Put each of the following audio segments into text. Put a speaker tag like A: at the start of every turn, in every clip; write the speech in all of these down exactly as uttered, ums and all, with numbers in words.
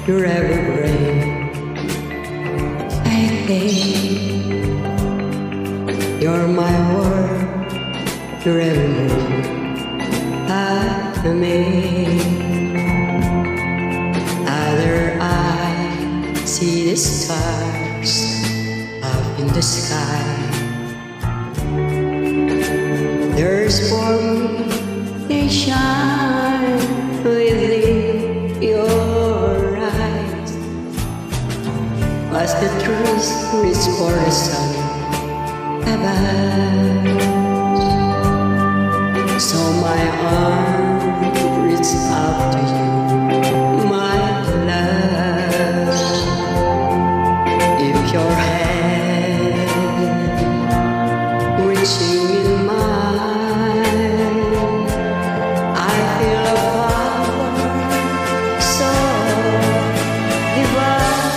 A: you're evergreen. Hey, hey, you're my world, you're everything I mean. Other eye see the stars up in the sky. There's for me, they shine within your eyes. As the trees reach for the sun above, so my arm reaches out to you, my love. If your hand reaching in mine, I feel a power so divine.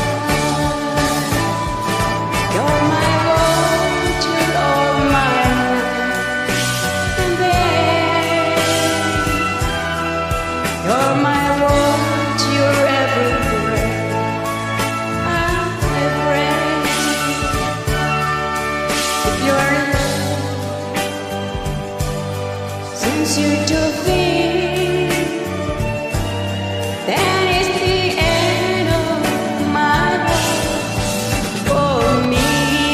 A: You're my world, you're all my life, and then you're my world, you're everywhere. I'm afraid if you're since you're too big, that is the end of my life for me.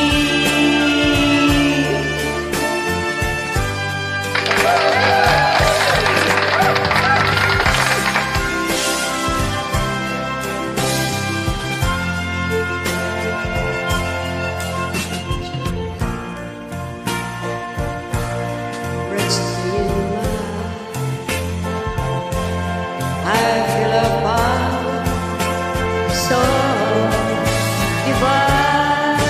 A: Resting in love, I feel a power so divine.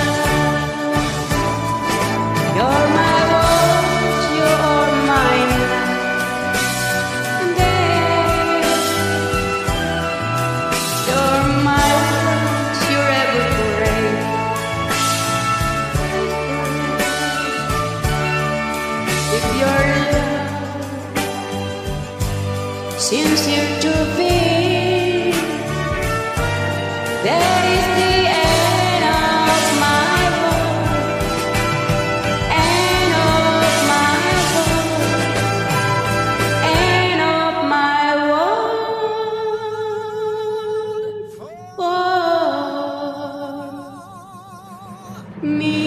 A: You're my world, you're my life, and then you're my world, you're everywhere. If your love seems you're too big, that is the end of my world, end of my world, end of my world for me.